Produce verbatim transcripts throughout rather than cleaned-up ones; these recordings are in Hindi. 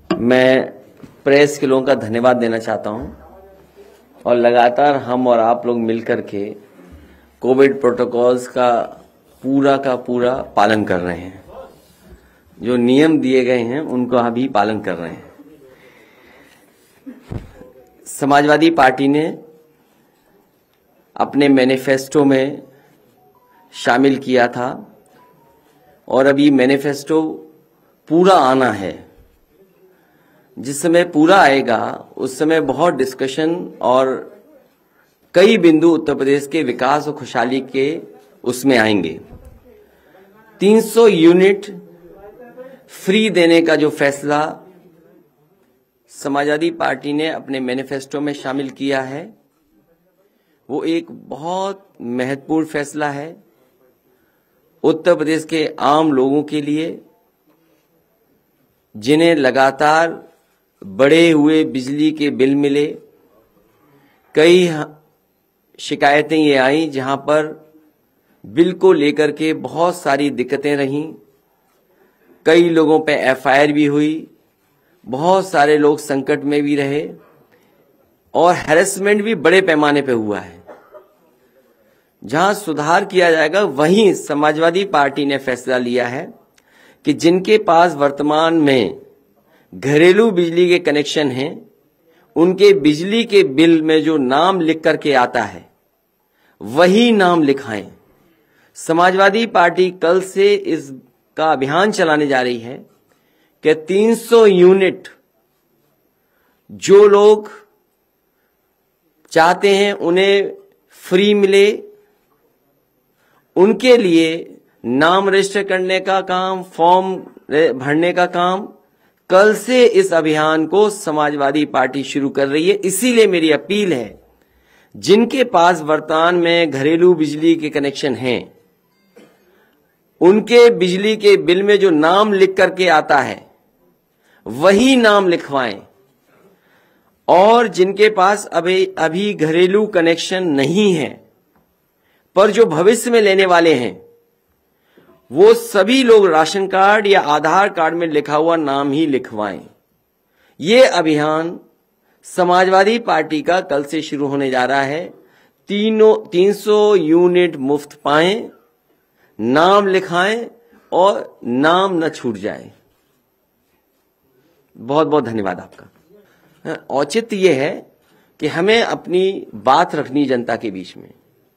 मैं प्रेस के लोगों का धन्यवाद देना चाहता हूं और लगातार हम और आप लोग मिलकर के कोविड प्रोटोकॉल्स का पूरा का पूरा पालन कर रहे हैं। जो नियम दिए गए हैं उनका भी पालन कर रहे हैं। समाजवादी पार्टी ने अपने मैनिफेस्टो में शामिल किया था और अभी मैनिफेस्टो पूरा आना है। जिस समय पूरा आएगा उस समय बहुत डिस्कशन और कई बिंदु उत्तर प्रदेश के विकास और खुशहाली के उसमें आएंगे। तीन सौ यूनिट फ्री देने का जो फैसला समाजवादी पार्टी ने अपने मैनिफेस्टो में शामिल किया है वो एक बहुत महत्वपूर्ण फैसला है उत्तर प्रदेश के आम लोगों के लिए, जिन्हें लगातार बढ़े हुए बिजली के बिल मिले। कई शिकायतें ये आई जहां पर बिल को लेकर के बहुत सारी दिक्कतें रहीं। कई लोगों पे एफ आई आर भी हुई, बहुत सारे लोग संकट में भी रहे और हैरेसमेंट भी बड़े पैमाने पे हुआ है। जहां सुधार किया जाएगा वहीं समाजवादी पार्टी ने फैसला लिया है कि जिनके पास वर्तमान में घरेलू बिजली के कनेक्शन हैं उनके बिजली के बिल में जो नाम लिख करके आता है वही नाम लिखाएं। समाजवादी पार्टी कल से इसका अभियान चलाने जा रही है कि तीन सौ यूनिट जो लोग चाहते हैं उन्हें फ्री मिले, उनके लिए नाम रजिस्टर करने का काम, फॉर्म भरने का काम कल से इस अभियान को समाजवादी पार्टी शुरू कर रही है। इसीलिए मेरी अपील है, जिनके पास वर्तमान में घरेलू बिजली के कनेक्शन हैं उनके बिजली के बिल में जो नाम लिख करके आता है वही नाम लिखवाएं और जिनके पास अभी अभी घरेलू कनेक्शन नहीं है पर जो भविष्य में लेने वाले हैं वो सभी लोग राशन कार्ड या आधार कार्ड में लिखा हुआ नाम ही लिखवाएं। ये अभियान समाजवादी पार्टी का कल से शुरू होने जा रहा है। तीनों तीन सौ यूनिट मुफ्त पाएं, नाम लिखाएं और नाम न छूट जाए। बहुत बहुत धन्यवाद आपका। औचित्य यह है कि हमें अपनी बात रखनी जनता के बीच में।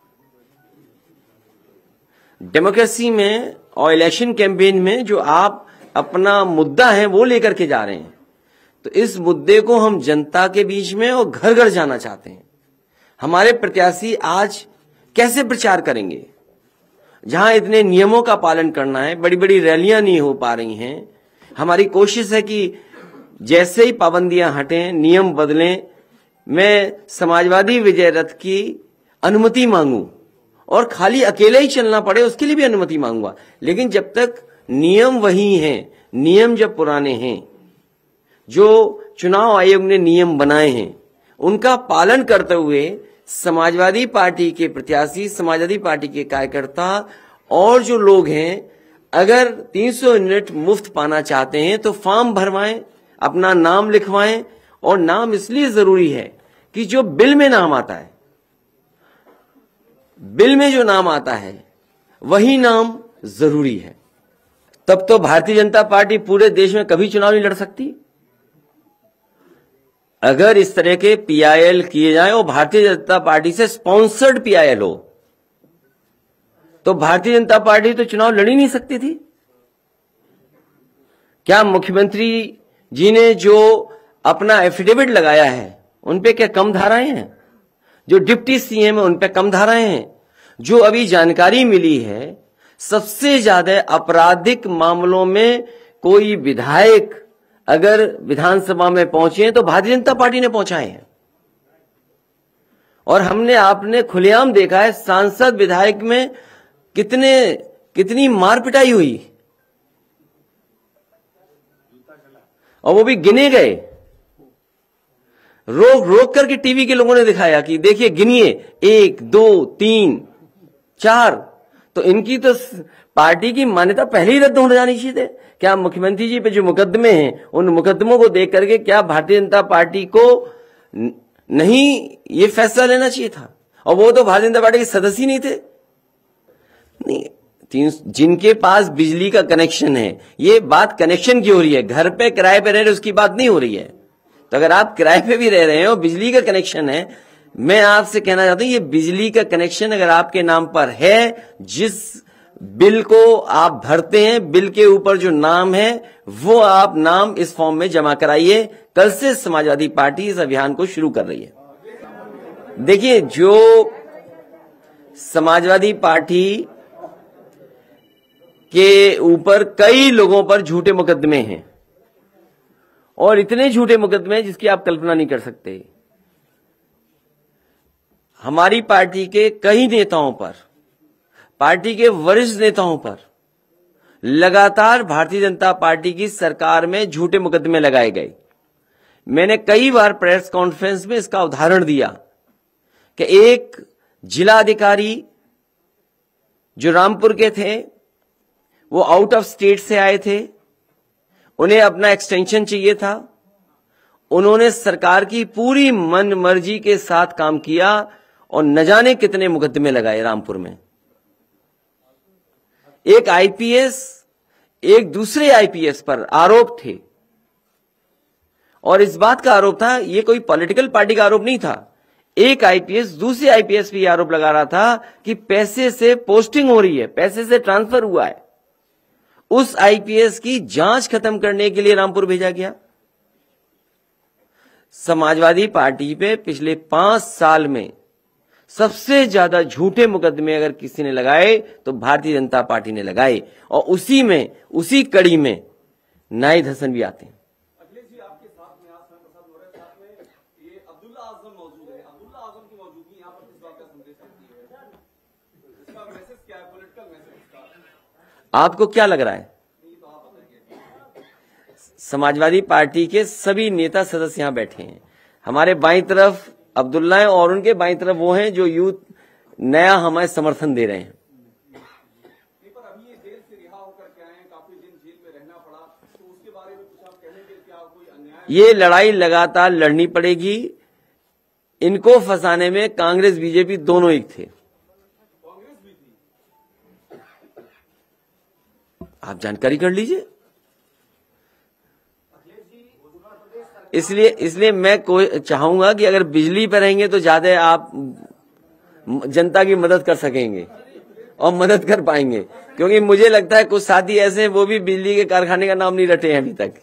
डेमोक्रेसी में और इलेक्शन कैंपेन में जो आप अपना मुद्दा है वो लेकर के जा रहे हैं, तो इस मुद्दे को हम जनता के बीच में और घर घर जाना चाहते हैं। हमारे प्रत्याशी आज कैसे प्रचार करेंगे जहां इतने नियमों का पालन करना है, बड़ी बड़ी रैलियां नहीं हो पा रही हैं। हमारी कोशिश है कि जैसे ही पाबंदियां हटें, नियम बदलें, मैं समाजवादी विजय रथ की अनुमति मांगूं और खाली अकेले ही चलना पड़े उसके लिए भी अनुमति मांगूंगा। लेकिन जब तक नियम वही हैं, नियम जब पुराने हैं, जो चुनाव आयोग ने नियम बनाए हैं उनका पालन करते हुए समाजवादी पार्टी के प्रत्याशी, समाजवादी पार्टी के कार्यकर्ता और जो लोग हैं अगर तीन सौ यूनिट मुफ्त पाना चाहते हैं तो फॉर्म भरवाएं, अपना नाम लिखवाएं। और नाम इसलिए जरूरी है कि जो बिल में नाम आता है, बिल में जो नाम आता है वही नाम जरूरी है। तब तो भारतीय जनता पार्टी पूरे देश में कभी चुनाव नहीं लड़ सकती। अगर इस तरह के पी आई एल किए जाए और भारतीय जनता पार्टी से स्पॉन्सर्ड पी आई एल हो तो भारतीय जनता पार्टी तो चुनाव लड़ ही नहीं सकती थी। क्या मुख्यमंत्री जी ने जो अपना एफिडेविट लगाया है उन पे क्या कम धाराएं हैं? जो डिप्टी सी एम है उन पे कम धाराएं हैं? जो अभी जानकारी मिली है सबसे ज्यादा आपराधिक मामलों में कोई विधायक अगर विधानसभा में पहुंचे हैं तो भारतीय जनता पार्टी ने पहुंचाए हैं। और हमने आपने खुलेआम देखा है सांसद विधायक में कितने कितनी मार पिटाई हुई और वो भी गिने गए। रोक रोक करके टीवी के लोगों ने दिखाया कि देखिए गिनिए, एक दो तीन चार, तो इनकी तो पार्टी की मान्यता पहले ही रद्द हो जानी चाहिए थे। क्या मुख्यमंत्री जी पे जो मुकदमे हैं उन मुकदमों को देख करके क्या भारतीय जनता पार्टी को नहीं ये फैसला लेना चाहिए था? और वो तो भारतीय जनता पार्टी के सदस्य ही नहीं थे। नहीं, तीन जिनके पास बिजली का कनेक्शन है, ये बात कनेक्शन की हो रही है, घर पे किराए पे रह रहे उसकी बात नहीं हो रही है। तो अगर आप किराए पे भी रह रहे हैं और बिजली का कनेक्शन है, मैं आपसे कहना चाहता हूं ये बिजली का कनेक्शन अगर आपके नाम पर है, जिस बिल को आप भरते हैं, बिल के ऊपर जो नाम है वो आप नाम इस फॉर्म में जमा कराइए। कल से समाजवादी पार्टी इस अभियान को शुरू कर रही है। देखिए, जो समाजवादी पार्टी के ऊपर कई लोगों पर झूठे मुकदमे हैं और इतने झूठे मुकदमे हैं जिसकी आप कल्पना नहीं कर सकते। हमारी पार्टी के कई नेताओं पर, पार्टी के वरिष्ठ नेताओं पर लगातार भारतीय जनता पार्टी की सरकार में झूठे मुकदमे लगाए गए। मैंने कई बार प्रेस कॉन्फ्रेंस में इसका उदाहरण दिया कि एक जिला अधिकारी जो रामपुर के थे, वो आउट ऑफ स्टेट से आए थे, उन्हें अपना एक्सटेंशन चाहिए था। उन्होंने सरकार की पूरी मन मर्जी के साथ काम किया और न जाने कितने मुकदमे लगाए रामपुर में। एक आईपीएस एक दूसरे आईपीएस पर आरोप थे और इस बात का आरोप था, ये कोई पॉलिटिकल पार्टी का आरोप नहीं था। एक आईपीएस दूसरे आईपीएस पे आरोप लगा रहा था कि पैसे से पोस्टिंग हो रही है, पैसे से ट्रांसफर हुआ है। उस आईपीएस की जांच खत्म करने के लिए रामपुर भेजा गया। समाजवादी पार्टी पे पिछले पांच साल में सबसे ज्यादा झूठे मुकदमे अगर किसी ने लगाए तो भारतीय जनता पार्टी ने लगाए, और उसी में उसी कड़ी में नाहिद हसन भी आते हैं। अखिलेश जी, आपके साथ में आज प्रसाद मौर्य साथ में ये अब्दुल्ला आजम मौजूद है। अब्दुल्ला आजम की मौजूदगी यहाँ पर किस बात का संदेश देती है? इसका मैसेज क्या है, पॉलिटिकल मैसेज इसका? आपको क्या लग रहा है? तो आप बताइए। समाजवादी पार्टी के सभी नेता सदस्य यहां बैठे हैं। हमारे बाईं तरफ अब्दुल्ला है और उनके बाईं तरफ वो हैं जो यूथ नया हमें समर्थन दे रहे हैं। पर अभी ये जेल से रिहा होकर के आए हैं, काफी दिन जेल में रहना पड़ा, तो उसके बारे में कुछ आप कहेंगे? क्या कोई अन्याय? ये लड़ाई लगातार लड़नी पड़ेगी। इनको फंसाने में कांग्रेस बीजेपी दोनों एक थे। कांग्रेस भी थी। आप जानकारी कर लीजिए। इसलिए इसलिए मैं कोई चाहूंगा कि अगर बिजली पर रहेंगे तो ज्यादा आप जनता की मदद कर सकेंगे और मदद कर पाएंगे, क्योंकि मुझे लगता है कुछ साथी ऐसे हैं वो भी बिजली के कारखाने का नाम नहीं रटे हैं अभी तक।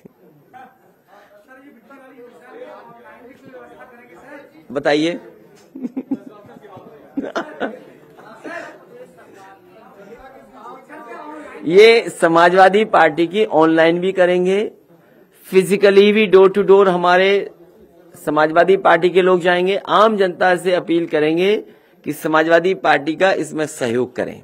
बताइए। ये समाजवादी पार्टी की ऑनलाइन भी करेंगे, फिजिकली भी डोर टू डोर हमारे समाजवादी पार्टी के लोग जाएंगे। आम जनता से अपील करेंगे कि समाजवादी पार्टी का इसमें सहयोग करें।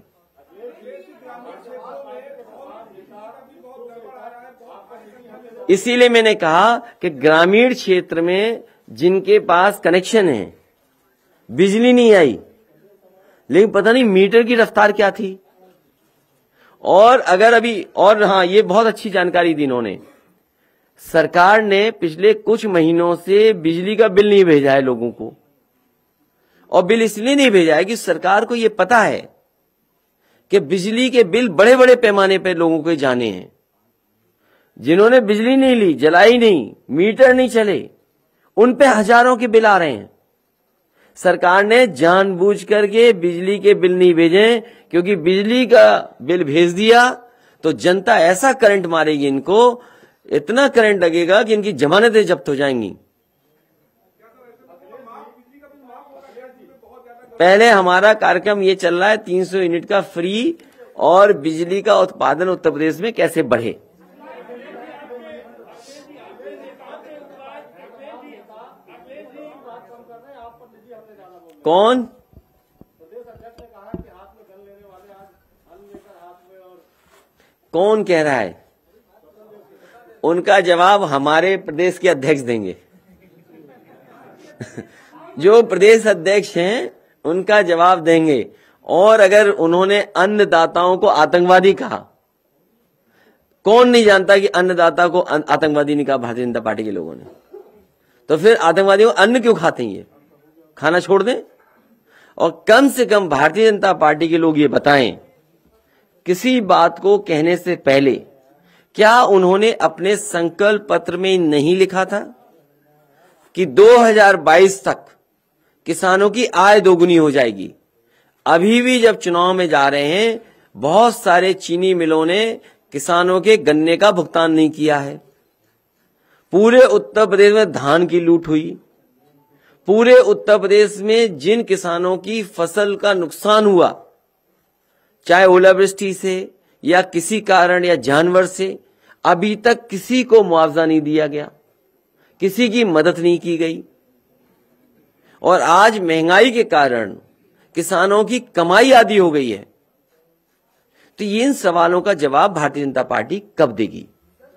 इसीलिए मैंने कहा कि ग्रामीण क्षेत्र में जिनके पास कनेक्शन है, बिजली नहीं आई, लेकिन पता नहीं मीटर की रफ्तार क्या थी। और अगर अभी और हाँ, ये बहुत अच्छी जानकारी दी इन्होंने, सरकार ने पिछले कुछ महीनों से बिजली का बिल नहीं भेजा है लोगों को। और बिल इसलिए नहीं भेजा है कि सरकार को यह पता है कि बिजली के बिल बड़े बड़े पैमाने पर लोगों को जाने हैं। जिन्होंने बिजली नहीं ली, जलाई नहीं, मीटर नहीं चले, उन पे हजारों के बिल आ रहे हैं। सरकार ने जानबूझ करके बिजली के बिल नहीं भेजे, क्योंकि बिजली का बिल भेज दिया तो जनता ऐसा करंट मारेगी, इनको इतना करंट लगेगा कि इनकी जमानतें जब्त हो जाएंगी। पहले हमारा कार्यक्रम ये चल रहा है तीन सौ यूनिट का फ्री, और बिजली का उत्पादन उत्तर प्रदेश में कैसे बढ़े। कौन? कौन कह रहा है? उनका जवाब हमारे प्रदेश के अध्यक्ष देंगे। जो प्रदेश अध्यक्ष हैं उनका जवाब देंगे। और अगर उन्होंने अन्नदाताओं को आतंकवादी कहा, कौन नहीं जानता कि अन्नदाता को आतंकवादी नहीं कहा भारतीय जनता पार्टी के लोगों ने, तो फिर आतंकवादियों को अन्न क्यों खाते हैं? ये खाना छोड़ दें। और कम से कम भारतीय जनता पार्टी के लोग ये बताएं, किसी बात को कहने से पहले क्या उन्होंने अपने संकल्प पत्र में नहीं लिखा था कि दो हज़ार बाईस तक किसानों की आय दोगुनी हो जाएगी? अभी भी जब चुनाव में जा रहे हैं, बहुत सारे चीनी मिलों ने किसानों के गन्ने का भुगतान नहीं किया है। पूरे उत्तर प्रदेश में धान की लूट हुई। पूरे उत्तर प्रदेश में जिन किसानों की फसल का नुकसान हुआ, चाहे ओलावृष्टि से या किसी कारण या जानवर से, अभी तक किसी को मुआवजा नहीं दिया गया, किसी की मदद नहीं की गई। और आज महंगाई के कारण किसानों की कमाई आधी हो गई है। तो ये इन सवालों का जवाब भारतीय जनता पार्टी कब देगी?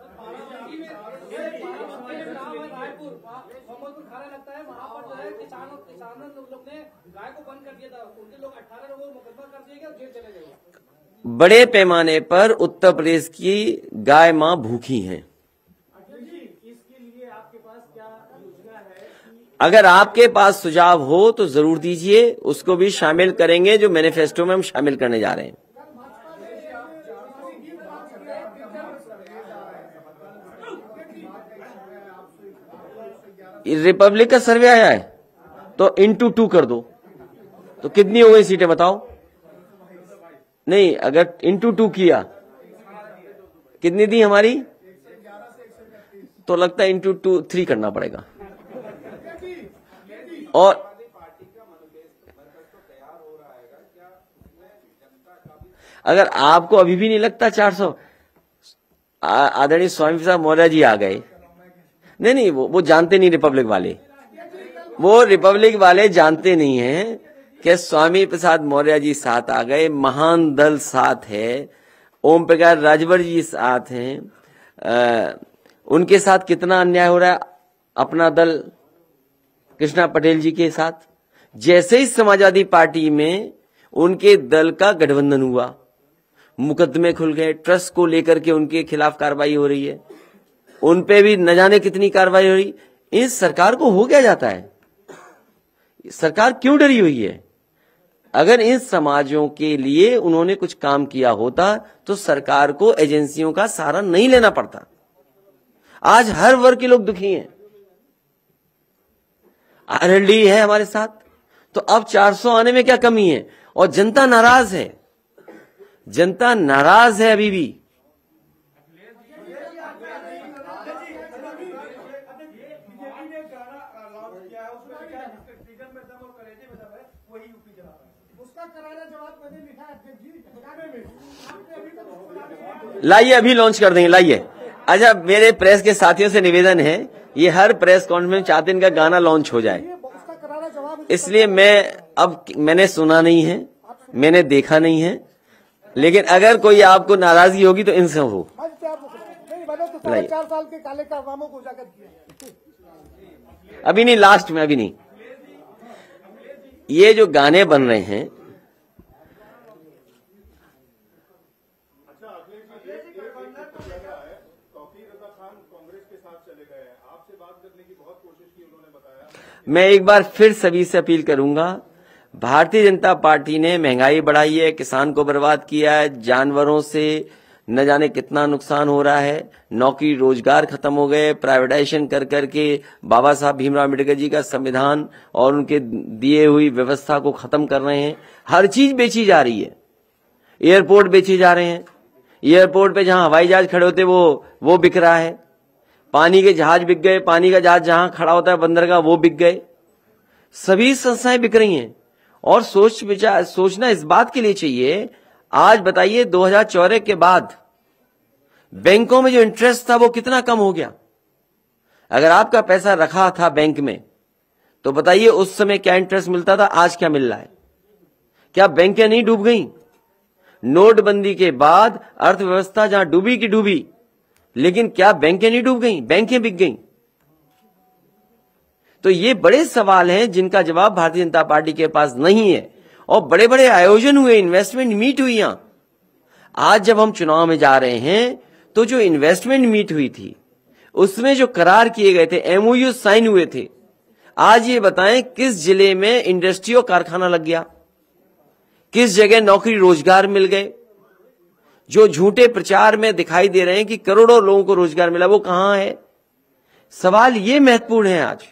बड़े पैमाने पर उत्तर प्रदेश की गाय मां भूखी हैं। अगर आपके पास सुझाव हो तो जरूर दीजिए, उसको भी शामिल करेंगे, जो मैनिफेस्टो में हम शामिल करने जा रहे हैं। रिपब्लिक का सर्वे आया है तो इंटू टू कर दो, तो कितनी हो गई सीटें बताओ? नहीं, अगर इंटू टू किया, कितनी दी हमारी? तो लगता है इंटू टू थ्री करना पड़ेगा। और अगर आपको अभी भी नहीं लगता चार सौ, आदरणीय स्वामी प्रसाद मौर्य जी आ गए। नहीं नहीं, वो वो जानते नहीं, रिपब्लिक वाले, वो रिपब्लिक वाले जानते नहीं हैं कि स्वामी प्रसाद मौर्य जी साथ आ गए, महान दल साथ है, ओम प्रकाश राजभर जी साथ हैं। आ, उनके साथ कितना अन्याय हो रहा है अपना दल कृष्णा पटेल जी के साथ। जैसे ही समाजवादी पार्टी में उनके दल का गठबंधन हुआ, मुकदमे खुल गए, ट्रस्ट को लेकर के उनके खिलाफ कार्रवाई हो रही है, उन पे भी न जाने कितनी कार्रवाई हो रही। इस सरकार को हो क्या जाता है? सरकार क्यों डरी हुई है? अगर इन समाजों के लिए उन्होंने कुछ काम किया होता तो सरकार को एजेंसियों का सहारा नहीं लेना पड़ता। आज हर वर्ग के लोग दुखी हैं। आरएलडी है हमारे साथ, तो अब चार सौ आने में क्या कमी है? और जनता नाराज है, जनता नाराज है अभी भी। लाइए अभी लॉन्च कर देंगे, लाइए। अच्छा, मेरे प्रेस के साथियों से निवेदन है, ये हर प्रेस कॉन्फ्रेंस चाहते हैं इनका गाना लॉन्च हो जाए, इसलिए मैं अब मैंने सुना नहीं है, मैंने देखा नहीं है, लेकिन अगर कोई आपको नाराजगी होगी तो इनसे हो। चार साल के काले कारनामों को उजागर किया, अभी नहीं, लास्ट में, अभी नहीं। ये जो गाने बन रहे हैं, मैं एक बार फिर सभी से अपील करूंगा, भारतीय जनता पार्टी ने महंगाई बढ़ाई है, किसान को बर्बाद किया है, जानवरों से न जाने कितना नुकसान हो रहा है, नौकरी रोजगार खत्म हो गए, प्राइवेटाइजेशन कर करके बाबा साहब भीमराव अम्बेडकर जी का संविधान और उनके दिए हुई व्यवस्था को खत्म कर रहे हैं। हर चीज बेची जा रही है, एयरपोर्ट बेचे जा रहे हैं, एयरपोर्ट पे जहां हवाई जहाज खड़े होते वो वो बिक रहा है, पानी के जहाज बिक गए, पानी का जहाज जहां खड़ा होता है बंदरगाह वो बिक गए, सभी संस्थाएं बिक रही हैं। और सोच विचार सोचना इस बात के लिए चाहिए, आज बताइए दो हज़ार चौदह के बाद बैंकों में जो इंटरेस्ट था वो कितना कम हो गया। अगर आपका पैसा रखा था बैंक में तो बताइए उस समय क्या इंटरेस्ट मिलता था, आज क्या मिल रहा है? क्या बैंकें नहीं डूब गई? नोटबंदी के बाद अर्थव्यवस्था जहां डूबी की डूबी, लेकिन क्या बैंकें नहीं डूब गई? बैंकें बिक गई। तो ये बड़े सवाल हैं जिनका जवाब भारतीय जनता पार्टी के पास नहीं है। और बड़े बड़े आयोजन हुए, इन्वेस्टमेंट मीट हुई यहां। आज जब हम चुनाव में जा रहे हैं तो जो इन्वेस्टमेंट मीट हुई थी उसमें जो करार किए गए थे, एमओयू साइन हुए थे, आज ये बताएं किस जिले में इंडस्ट्री और कारखाना लग गया, किस जगह नौकरी रोजगार मिल गए। जो झूठे प्रचार में दिखाई दे रहे हैं कि करोड़ों लोगों को रोजगार मिला, वो कहां है? सवाल ये महत्वपूर्ण है आज।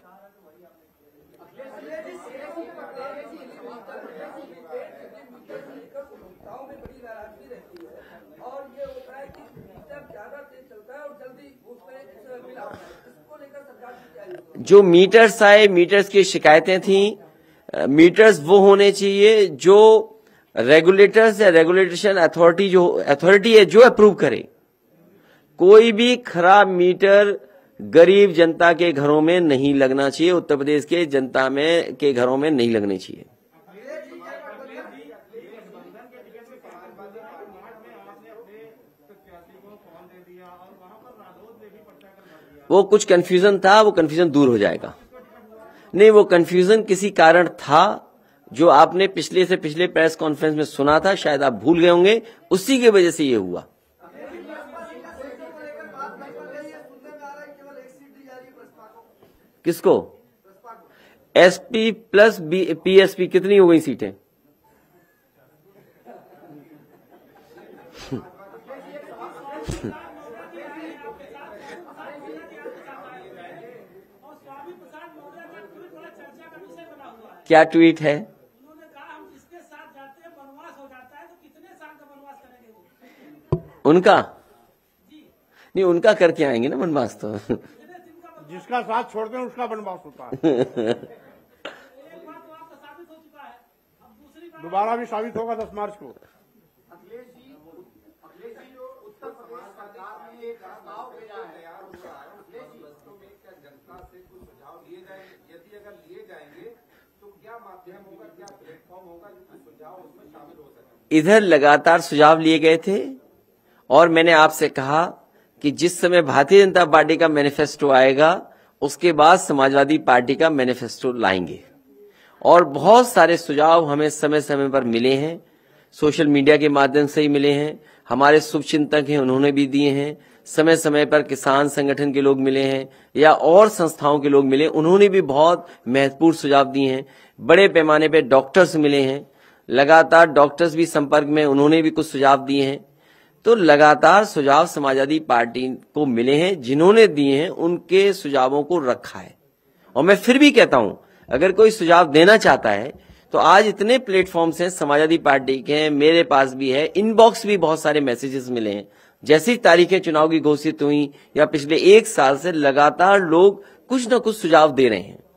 जो मीटर्स आए, मीटर्स की शिकायतें थी, मीटर्स वो होने चाहिए जो रेगुलेटर्स या रेगुलेशन अथॉरिटी जो अथॉरिटी है जो अप्रूव करे। कोई भी खराब मीटर गरीब जनता के घरों में नहीं लगना चाहिए, उत्तर प्रदेश के जनता में के घरों में नहीं लगने चाहिए। वो कुछ कंफ्यूजन था, वो कंफ्यूजन दूर हो जाएगा। नहीं, वो कंफ्यूजन किसी कारण था जो आपने पिछले से पिछले प्रेस कॉन्फ्रेंस में सुना था, शायद आप भूल गए होंगे, उसी की वजह से ये हुआ। किसको? एसपी प्लस पीएसपी कितनी हो गई सीटें? क्या ट्वीट है? उन्होंने कहा हम जिसके साथ जाते हैं वनवास हो जाता है, तो कितने साल का वनवास करेंगे वो? उनका नहीं, उनका करके आएंगे ना वनवास तो। जिसका साथ छोड़ते हैं उसका वनवास होता है। एक बात तो आपका साबित हो चुका है, अब दूसरी बात दोबारा भी साबित होगा दस मार्च को। अखिलेश जी अखिलेश जी जो उत्तर प्रदेश सरकार ने एक प्रस्ताव भेजा है यार, अखिलेश जी वास्तव में क्या जनता से कुछ सुझाव लिए जाएंगे? यदि अगर लिए जाएंगे तो क्या माध्यम होगा, क्या प्लेटफॉर्म होगा जो कुछ सुझाव उसमें शामिल हो सके? इधर लगातार सुझाव लिए गए थे और मैंने आपसे कहा कि जिस समय भारतीय जनता पार्टी का मैनिफेस्टो आएगा उसके बाद समाजवादी पार्टी का मैनिफेस्टो लाएंगे। और बहुत सारे सुझाव हमें समय समय पर मिले हैं, सोशल मीडिया के माध्यम से ही मिले हैं, हमारे शुभचिंतक हैं उन्होंने भी दिए हैं, समय समय पर किसान संगठन के लोग मिले हैं या और संस्थाओं के लोग मिले, उन्होंने भी बहुत महत्वपूर्ण सुझाव दिए हैं। बड़े पैमाने पर डॉक्टर्स मिले हैं, लगातार डॉक्टर्स भी संपर्क में, उन्होंने भी कुछ सुझाव दिए हैं। तो लगातार सुझाव समाजवादी पार्टी को मिले हैं, जिन्होंने दिए हैं उनके सुझावों को रखा है। और मैं फिर भी कहता हूं, अगर कोई सुझाव देना चाहता है तो आज इतने प्लेटफॉर्म्स हैं समाजवादी पार्टी के, मेरे पास भी है, इनबॉक्स भी बहुत सारे मैसेजेस मिले हैं। जैसी तारीखें चुनाव की घोषित हुई या पिछले एक साल से लगातार लोग कुछ न कुछ सुझाव दे रहे हैं।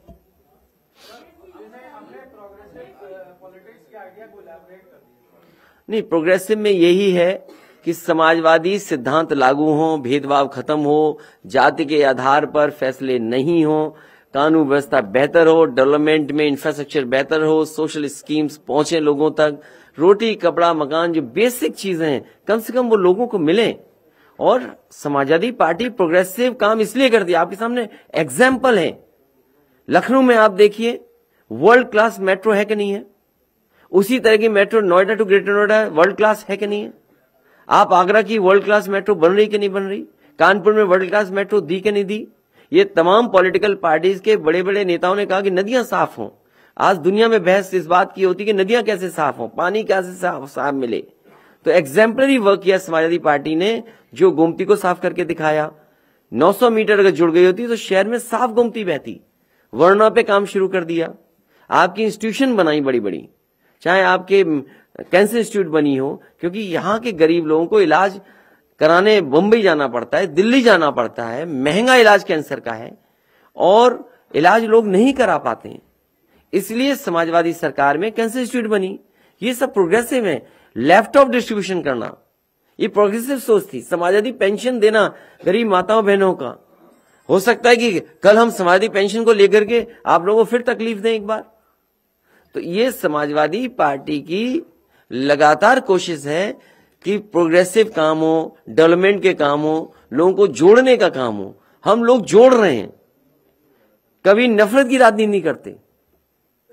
नहीं, प्रोग्रेसिव में यही है कि समाजवादी सिद्धांत लागू हो, भेदभाव खत्म हो, जाति के आधार पर फैसले नहीं हो, कानून व्यवस्था बेहतर हो, डेवलपमेंट में इंफ्रास्ट्रक्चर बेहतर हो, सोशल स्कीम्स पहुंचे लोगों तक, रोटी कपड़ा मकान जो बेसिक चीजें हैं कम से कम वो लोगों को मिले। और समाजवादी पार्टी प्रोग्रेसिव काम इसलिए करती है, आपके सामने एग्जाम्पल है। लखनऊ में आप देखिए, वर्ल्ड क्लास मेट्रो है कि नहीं है? उसी तरह की metro Noida to Greater Noida world class है कि नहीं है? आप आगरा की वर्ल्ड क्लास मेट्रो बन रही कि नहीं बन रही? कानपुर में वर्ल्ड क्लास मेट्रो दी कि नहीं दी? ये तमाम पॉलिटिकल पार्टीज के बड़े बड़े नेताओं ने कहा कि नदियां साफ हों। आज दुनिया में बहस इस बात की होती कि नदियां कैसे साफ हों, पानी कैसे साफ, साफ मिले। तो एग्जाम्पलरी वर्क किया समाजवादी पार्टी ने, जो गोमती को साफ करके दिखाया। नौ सौ मीटर अगर जुड़ गई होती तो शहर में साफ गोमती बहती। वर्णा पे काम शुरू कर दिया, आपकी इंस्टीट्यूशन बनाई बड़ी बड़ी, चाहे आपके कैंसर इंस्टीट्यूट बनी हो, क्योंकि यहाँ के गरीब लोगों को इलाज कराने बंबई जाना पड़ता है, दिल्ली जाना पड़ता है, महंगा इलाज कैंसर का है और इलाज लोग नहीं करा पाते हैं। इसलिए समाजवादी सरकार में कैंसर इंस्टीट्यूट बनी। ये सब प्रोग्रेसिव है। लैपटॉप डिस्ट्रीब्यूशन करना, ये प्रोग्रेसिव सोच थी। समाजवादी पेंशन देना गरीब माताओं बहनों का, हो सकता है कि कल हम समाजवादी पेंशन को लेकर के आप लोगों को फिर तकलीफ दें एक बार। तो ये समाजवादी पार्टी की लगातार कोशिश है कि प्रोग्रेसिव काम हो, डेवलपमेंट के काम हो, लोगों को जोड़ने का काम हो। हम लोग जोड़ रहे हैं, कभी नफरत की राजनीति नहीं करते,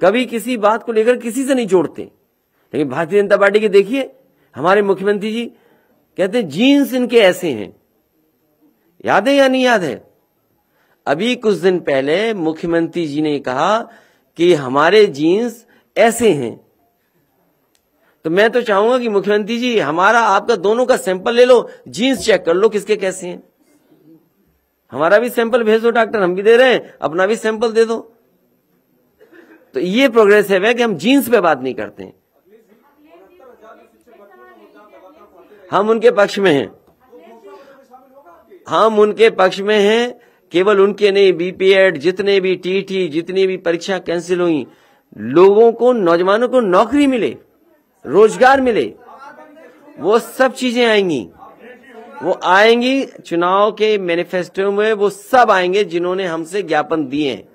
कभी किसी बात को लेकर किसी से नहीं जोड़ते। लेकिन भारतीय जनता पार्टी के देखिए, हमारे मुख्यमंत्री जी कहते हैं जीन्स इनके ऐसे हैं। याद है या नहीं याद है? अभी कुछ दिन पहले मुख्यमंत्री जी ने कहा कि हमारे जीन्स ऐसे हैं। तो मैं तो चाहूंगा कि मुख्यमंत्री जी हमारा आपका दोनों का सैंपल ले लो, जीन्स चेक कर लो किसके कैसे हैं। हमारा भी सैंपल भेज दो डॉक्टर, हम भी दे रहे हैं, अपना भी सैंपल दे दो। तो ये प्रोग्रेसिव है कि हम जीन्स पे बात नहीं करते हैं। हम उनके पक्ष में हैं, हम उनके पक्ष में हैं। केवल उनके नहीं, बीपीएड, जितने भी टीटी, जितनी भी परीक्षा कैंसिल हुई, लोगों को, नौजवानों को नौकरी मिले, रोजगार मिले, वो सब चीजें आएंगी। वो आएंगी चुनाव के मैनिफेस्टो में, वो सब आएंगे जिन्होंने हमसे ज्ञापन दिए हैं।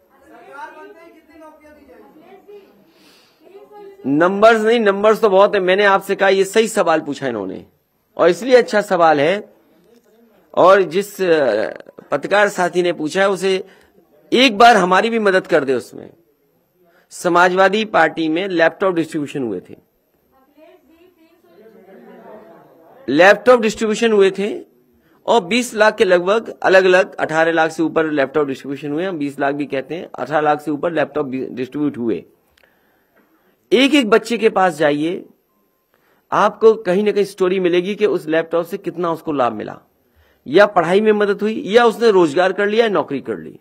नंबर्स नहीं, नंबर्स तो बहुत है। मैंने आपसे कहा ये सही सवाल पूछा इन्होंने, और इसलिए अच्छा सवाल है। और जिस पत्रकार साथी ने पूछा है उसे एक बार हमारी भी मदद कर दे। उसमें समाजवादी पार्टी में लैपटॉप डिस्ट्रीब्यूशन हुए थे, लैपटॉप डिस्ट्रीब्यूशन हुए थे और बीस लाख के लगभग, अलग अलग अठारह लाख से ऊपर लैपटॉप डिस्ट्रीब्यूशन हुए। हम बीस लाख भी कहते हैं, अठारह लाख से ऊपर लैपटॉप डिस्ट्रीब्यूट हुए। एक एक बच्चे के पास जाइए, आपको कहीं ना कहीं स्टोरी मिलेगी कि उस लैपटॉप से कितना उसको लाभ मिला, या पढ़ाई में मदद हुई, या उसने रोजगार कर लिया, नौकरी कर ली।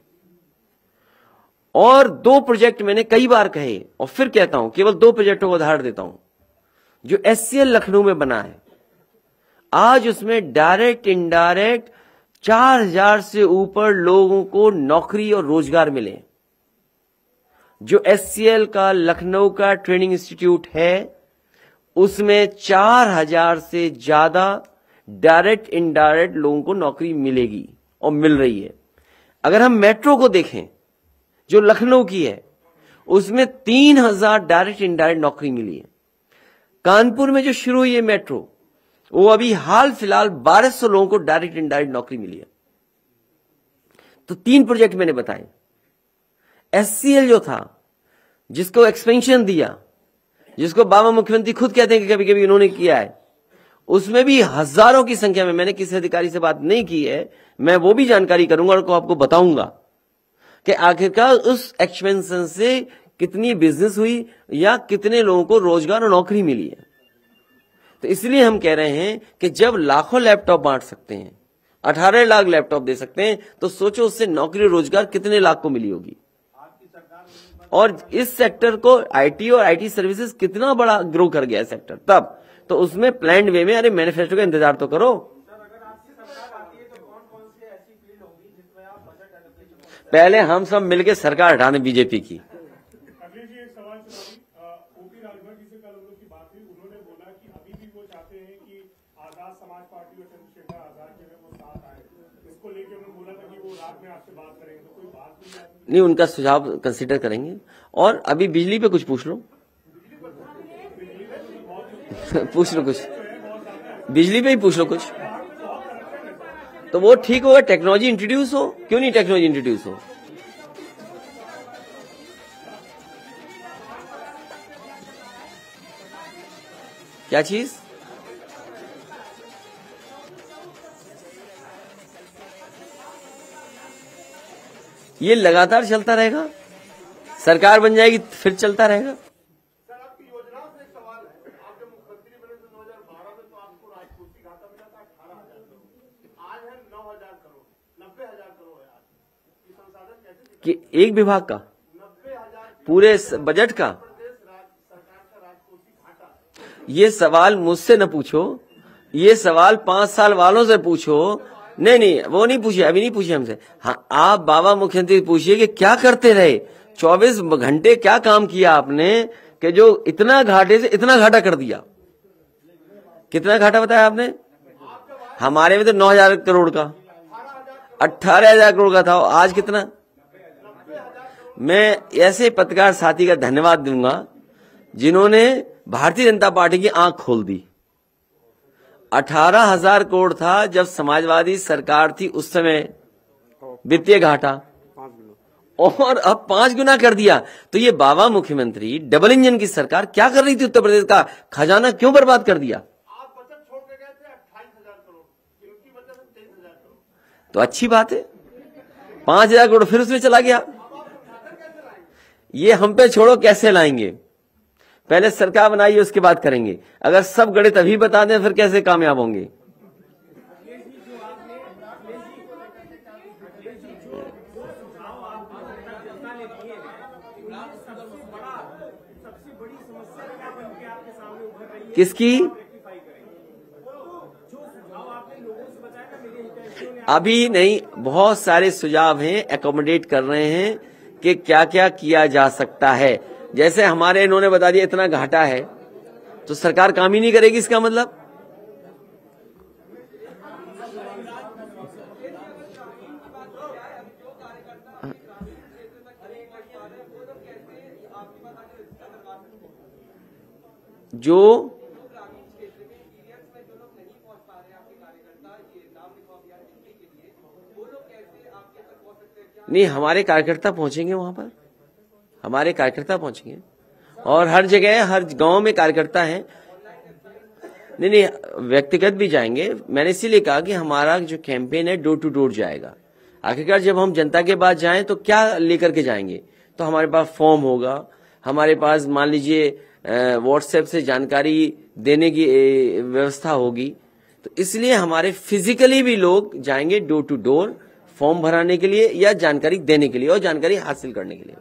और दो प्रोजेक्ट मैंने कई बार कहे और फिर कहता हूं, केवल दो प्रोजेक्टों का उदाहरण देता हूं जो एचसीएल लखनऊ में बना है। आज उसमें डायरेक्ट इनडायरेक्ट चार हजार से ऊपर लोगों को नौकरी और रोजगार मिले। जो एचसीएल का लखनऊ का ट्रेनिंग इंस्टीट्यूट है, उसमें चार हजार से ज्यादा डायरेक्ट इनडायरेक्ट लोगों को नौकरी मिलेगी और मिल रही है। अगर हम मेट्रो को देखें जो लखनऊ की है, उसमें तीन हजार डायरेक्ट इनडायरेक्ट नौकरी मिली है। कानपुर में जो शुरू हुई है मेट्रो, वो अभी हाल फिलहाल बारह सौ लोगों को डायरेक्ट इनडायरेक्ट नौकरी मिली है। तो तीन प्रोजेक्ट मैंने बताए। एचसीएल जो था, जिसको एक्सपेंशन दिया, जिसको बाबा मुख्यमंत्री खुद कहते हैं कि कभी कभी उन्होंने किया है, उसमें भी हजारों की संख्या में, मैंने किसी अधिकारी से बात नहीं की है, मैं वो भी जानकारी करूंगा और आपको बताऊंगा कि आखिरकार उस एक्सपेंशन से कितनी बिजनेस हुई या कितने लोगों को रोजगार और नौकरी मिली है। तो इसलिए हम कह रहे हैं कि जब लाखों लैपटॉप बांट सकते हैं, अठारह लाख लैपटॉप दे सकते हैं, तो सोचो उससे नौकरी रोजगार कितने लाख को मिली होगी। और इस सेक्टर को आईटी और आईटी सर्विसेज कितना बड़ा ग्रो कर गया है सेक्टर, तब तो उसमें प्लान्ड वे में, अरे मैनिफेस्टो का इंतजार तो करो। पहले हम सब मिलकर सरकार हटाने बीजेपी की। अखिलेश जी, एक सवाल सुनाइए। ओपी राजभर जी से कल हम लोग की बात हुई, उन्होंने बोला कि अभी भी वो चाहते हैं कि आजाद समाज पार्टी और चंद्रशेखर आजाद जो है वो साथ आए। इसको लेकर उन्होंने बोला था कि वो रात में आपसे बात करेंगे, तो कोई बात नहीं आती? नहीं, उनका सुझाव कंसीडर करेंगे। और अभी बिजली पे कुछ पूछ लो पूछ लो कुछ, बिजली पे ही पूछ लो कुछ, तो वो ठीक होगा। टेक्नोलॉजी इंट्रोड्यूस हो, क्यों नहीं टेक्नोलॉजी इंट्रोड्यूस हो। क्या चीज? ये लगातार चलता रहेगा, सरकार बन जाएगी फिर चलता रहेगा। सर, आपकी योजनाओं से एक सवाल है। आप जब मुख्यमंत्री बने थे दो हजार बारह में, तो आपको राजकोषीय घाटा मिला था अठारह हजार करोड़। आज है नौ हजार करोड़, नब्बे हजार करोड़ है आज। ये संसाधन कैसे कि एक विभाग का, नब्बे हजार पूरे बजट का? प्रदेश सरकार का राजकोषीय घाटा है। ये सवाल मुझसे न पूछो, ये सवाल पांच साल वालों से पूछो। नहीं नहीं, वो नहीं पूछे, अभी नहीं पूछे हमसे। हाँ, आप बाबा मुख्यमंत्री पूछिए कि क्या करते रहे, चौबीस घंटे क्या काम किया आपने कि जो इतना घाटे से इतना घाटा कर दिया। कितना घाटा बताया आपने? हमारे में तो नौ हजार करोड़ का, अट्ठारह हजार करोड़ का था, आज कितना? मैं ऐसे पत्रकार साथी का धन्यवाद दूंगा जिन्होंने भारतीय जनता पार्टी की आंख खोल दी। अठारह हजार करोड़ था जब समाजवादी सरकार थी, उस समय वित्तीय घाटा, और अब पांच गुना कर दिया। तो ये बाबा मुख्यमंत्री डबल इंजन की सरकार क्या कर रही थी? उत्तर प्रदेश का खजाना क्यों बर्बाद कर दिया? आप बचत छोड़ के गए थे अट्ठाईस हजार करोड़, इनकी वजह से तेईस हजार करोड़। तो अच्छी बात है, पांच हजार करोड़ फिर उसमें चला गया। ये हम पे छोड़ो, कैसे लाएंगे? पहले सरकार बनाइए, उसके बाद करेंगे। अगर सब गणित अभी बता दें फिर कैसे कामयाब होंगे? किसकी? अभी नहीं, बहुत सारे सुझाव हैं, एकोमोडेट कर रहे हैं कि क्या क्या किया जा सकता है। जैसे हमारे इन्होंने बता दिया इतना घाटा है, तो सरकार काम ही नहीं करेगी, इसका मतलब? जो नहीं, हमारे कार्यकर्ता पहुंचेंगे वहां पर, हमारे कार्यकर्ता पहुंचेंगे और हर जगह हर गांव में कार्यकर्ता हैं। नहीं नहीं, व्यक्तिगत भी जाएंगे। मैंने इसीलिए कहा कि हमारा जो कैंपेन है डोर टू डोर जाएगा। आखिरकार जब हम जनता के पास जाएं तो क्या लेकर के जाएंगे? तो हमारे पास फॉर्म होगा, हमारे पास मान लीजिए व्हाट्सएप से जानकारी देने की व्यवस्था होगी। तो इसलिए हमारे फिजिकली भी लोग जाएंगे डोर टू डोर, फॉर्म भराने के लिए या जानकारी देने के लिए और जानकारी हासिल करने के लिए।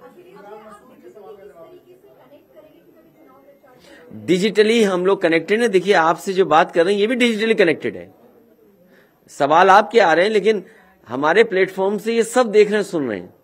डिजिटली हम लोग कनेक्टेड है। देखिए, आपसे जो बात कर रहे हैं ये भी डिजिटली कनेक्टेड है। सवाल आपके आ रहे हैं, लेकिन हमारे प्लेटफॉर्म से ये सब देख रहे हैं, सुन रहे हैं।